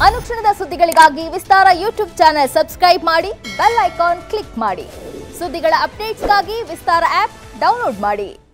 ಅನುಕ್ಷಣದ ಸುದ್ದಿಗಳಿಗಾಗಿ Vistara YouTube channel subscribe ಮಾಡಿ, ಬೆಲ್ ಐಕಾನ್ ಕ್ಲಿಕ್ ಮಾಡಿ. ಸುದ್ದಿಗಳ ಅಪ್ಡೇಟ್ಸ್ಗಾಗಿ ವಿಸ್ತಾರ ಆಪ್ ಡೌನ್ಲೋಡ್ ಮಾಡಿ.